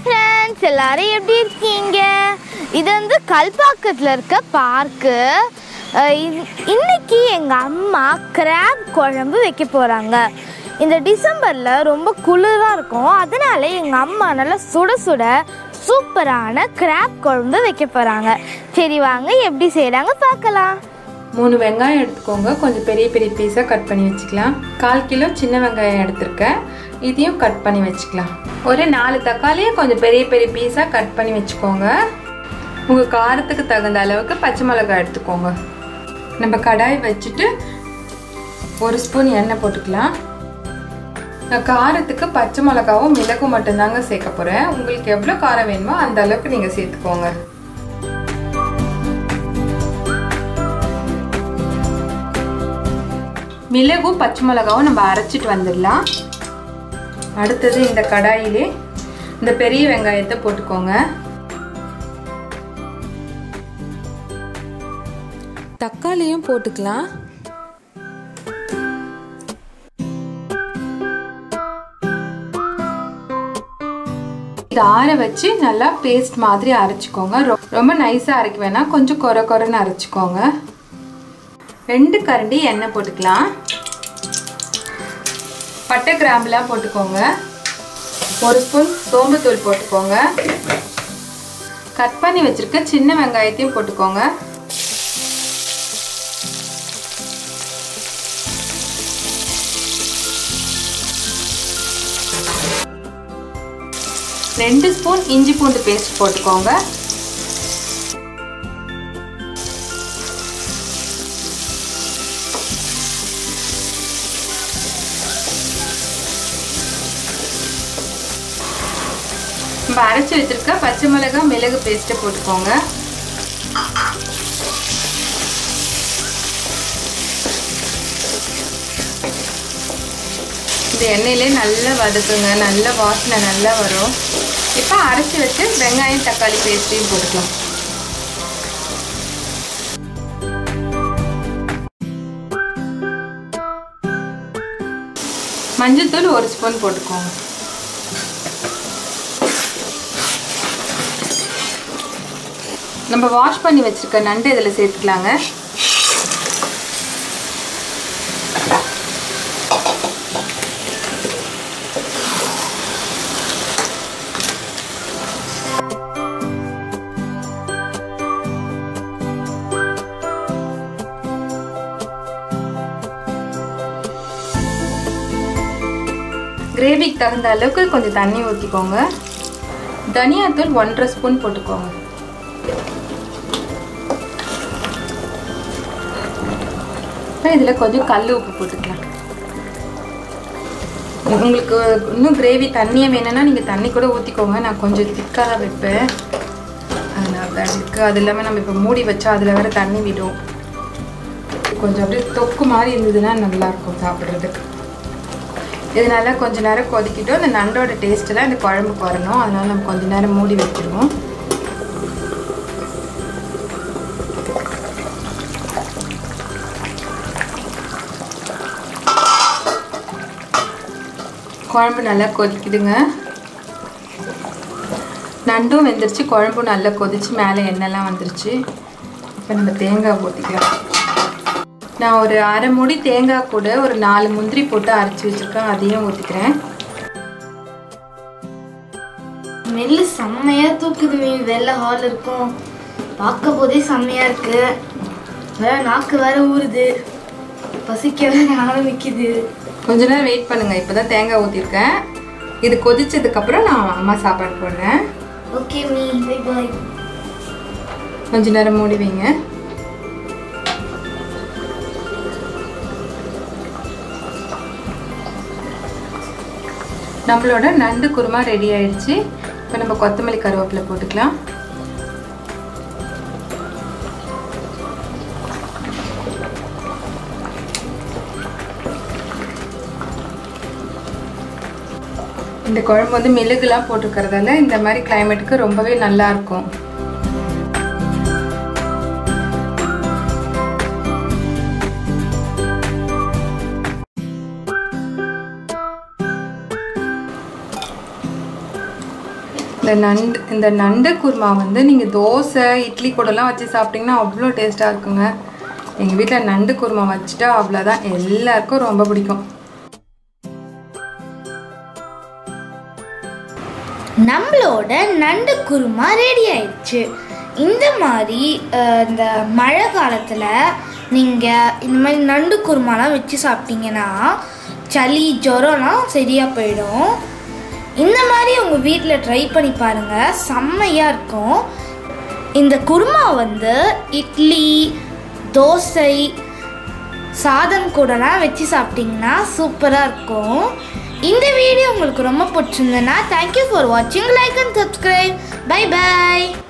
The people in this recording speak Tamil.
फ्रेंड्स எல்லாரும் எப்படி இருக்கீங்க? இது வந்து கல்பாக்கத்துல இருக்க பார்க்கு. இன்னைக்கு எங்க அம்மா கிராப் குழம்பு வைக்க போறாங்க. இந்த டிசம்பர்ல ரொம்ப குளிரா இருக்கும். அதனால எங்க அம்மா நல்லா சுட சுட சூப்பரான கிராப் குழம்பு வைக்க போறாங்க. சரி வாங்க எப்படி செய்யறாங்க பார்க்கலாம். 3 வெங்காயம் எடுத்துக்கோங்க. கொஞ்சம் பெரிய பெரிய பீஸாக கட் பண்ணி வச்சுக்கலாம். 1/4 கிலோ சின்ன வெங்காயம் எடுத்துருக்கேன். இதையும் கட் பண்ணி வச்சுக்கலாம். ஒரு 4 தக்காளியை கொஞ்சம் பெரிய பெரிய பீஸாக கட் பண்ணி வச்சுக்கோங்க. உங்கள் காரத்துக்கு தகுந்த அளவுக்கு பச்சை மிளகாய் எடுத்துக்கோங்க. நம்ம கடாய் வச்சுட்டு 1 ஸ்பூன் எண்ணெய் போட்டுக்கலாம். நான் காரத்துக்கு பச்சை மிளகாவும் மிளகும் மட்டும்தாங்க சேர்க்க போகிறேன். உங்களுக்கு எவ்வளோ காரம் வேணுமோ அந்த அளவுக்கு நீங்கள் சேர்த்துக்கோங்க. மிளகும் பச்சை மிளகாவும் நம்ம அரைச்சிட்டு வந்துடலாம். அடுத்தது இந்த கடாயிலே இந்த பெரிய வெங்காயத்தை போட்டுக்கோங்க. தக்காளியும் போட்டுக்கலாம். இதை ஆற வச்சு நல்லா பேஸ்ட் மாதிரி அரைச்சிக்கோங்க. ரொம்ப நைஸாக அரைக்க வேணாம், கொஞ்சம் கொரன்னு அரைச்சிக்கோங்க. 2 கரண்டி எண்ணெய் போட்டுக்கலாம். பட்டை கிராம்புலாம் போட்டுக்கோங்க. 1 ஸ்பூன் சோம்புத்தூள் போட்டுக்கோங்க. கட் பண்ணி வச்சிருக்க சின்ன வெங்காயத்தையும் போட்டுக்கோங்க. ரெண்டு ஸ்பூன் இஞ்சி பூண்டு பேஸ்ட் போட்டுக்கோங்க. நம்ம அரைச்சி வச்சிருக்க பச்சை மிளகாய் மிளகு பேஸ்ட்டை போட்டுக்கோங்க. இந்த எண்ணெயிலே நல்லா வதக்குங்க. நல்ல வாசனை நல்லா வரும். இப்போ அரைச்சி வச்சு வெங்காயம் தக்காளி பேஸ்ட்டையும் போட்டுக்கலாம். மஞ்சள் தூள் 1 ஸ்பூன் போட்டுக்கோங்க. நம்ம வாஷ் பண்ணி வச்சிருக்க நண்டு இதில் சேர்த்துக்கலாங்க. கிரேவிக்கு தகுந்த அளவுக்கு கொஞ்சம் தண்ணி ஊற்றிக்கோங்க. தனியாத்தூள் 1.5 ஸ்பூன் போட்டுக்கோங்க. இதில் கொஞ்சம் கல் உப்பு போட்டுக்கலாம். உங்களுக்கு இன்னும் கிரேவி தண்ணியே வேணும்னா நீங்கள் தண்ணி கூட ஊற்றிக்கோங்க. நான் கொஞ்சம் திக்காக தான் வைப்பேன். அதனால் அதுக்கு அது இல்லாமல் நம்ம இப்போ மூடி வச்சா அதில் வேறு தண்ணி விடும். கொஞ்சம் அப்படியே தொக்கு மாதிரி இருந்ததுன்னா நல்லாயிருக்கும் சாப்பிட்றதுக்கு. இதனால கொஞ்சம் நேரம் கொதிக்கிட்டோம். அந்த நண்டோட டேஸ்ட்டெல்லாம் இந்த குழம்புக்கு வரணும். அதனால் நம்ம கொஞ்சம் நேரம் மூடி வச்சுருவோம். குழம்பு நல்லா கொதிக்குதுங்க. நண்டும் வெந்துருச்சு, குழம்பும் நல்லா கொதிச்சு மேலே எண்ணெய்லாம் வந்துருச்சு. இப்போ நம்ம தேங்காய் ஊற்றிக்கலாம். நான் ஒரு அரை மூடி தேங்காய் கூட ஒரு 4 முந்திரி போட்டு அரைச்சி வச்சுருக்கேன். அதையும் ஊற்றிக்கிறேன். மெல்லு செம்மையாக தூக்குது. வெள்ளை ஹால் இருக்கும். பார்க்க போதே செம்மையாக இருக்கு. வேற நாக்கு வேற ஊறுது. பசிக்க வேற ஆரம்பிக்குது. கொஞ்ச நேரம் வெயிட் பண்ணுங்க. இப்போதான் தேங்காய் ஊற்றிருக்கேன். இது கொதிச்சதுக்கப்புறம் நான் அம்மா சாப்பாடு போடுறேன். Okay me, bye bye. கொஞ்ச நேரம் மூடி வைங்க. நம்மளோட நண்டு குருமா ரெடி ஆயிடுச்சு. இப்போ நம்ம கொத்தமல்லி கருவேப்பிலை போட்டுக்கலாம். இந்த குழம்பு வந்து மிளகுலாம் போட்டுக்கிறதால இந்த மாதிரி கிளைமேட்டுக்கு ரொம்பவே நல்லா இருக்கும். இந்த நண்டு குருமா வந்து நீங்கள் தோசை இட்லி கூடலாம் வச்சு சாப்பிட்டிங்கன்னா அவ்வளோ டேஸ்ட்டாக இருக்குங்க. எங்கள் வீட்டில் நண்டு குருமா வச்சுட்டா அவ்வளோதான், எல்லாருக்கும் ரொம்ப பிடிக்கும். நம்மளோட நண்டு குருமா ரெடி ஆயிடுச்சு. இந்த மாதிரி இந்த மழை காலத்தில் நீங்கள் இந்த மாதிரி நண்டு குருமாலாம் வச்சு சாப்பிட்டீங்கன்னா சளி ஜுரம்லாம் சரியாக போயிடும். இந்த மாதிரி உங்கள் வீட்டில் ட்ரை பண்ணி பாருங்கள், செம்மையாக இருக்கும். இந்த குருமா வந்து இட்லி, தோசை, சாதம் கூடலாம் வச்சு சாப்பிட்டிங்கன்னா சூப்பராக இருக்கும். இந்த வீடியோ உங்களுக்கு ரொம்ப பிடிச்சிருந்ததுன்னா தேங்க்யூ ஃபார் வாட்சிங். Like and subscribe. Bye bye.